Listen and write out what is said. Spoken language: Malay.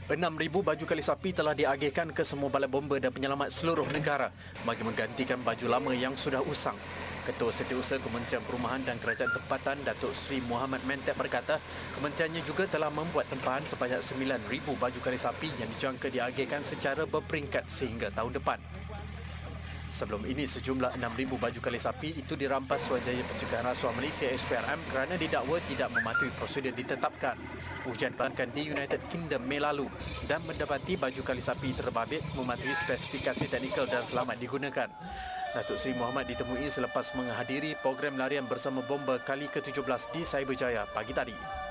6,000 baju kali sapi telah diagihkan ke semua balai bomba dan penyelamat seluruh negara bagi menggantikan baju lama yang sudah usang. Ketua Setiausaha Kementerian Perumahan dan Kerajaan Tempatan Datuk Seri Muhammad Mentep berkata, kementeriannya juga telah membuat tempahan sebanyak 9,000 baju kali sapi yang dijangka diagihkan secara berperingkat sehingga tahun depan. Sebelum ini, sejumlah 6,000 baju kali sapi itu dirampas Suruhanjaya Pencegahan Rasuah Malaysia SPRM kerana didakwa tidak mematuhi prosedur ditetapkan. Ujian pelanggan di United Kingdom Mei lalu dan mendapati baju kali sapi terbabit mematuhi spesifikasi teknikal dan selamat digunakan. Datuk Seri Muhammad ditemui selepas menghadiri program larian bersama bomba kali ke-17 di Cyberjaya pagi tadi.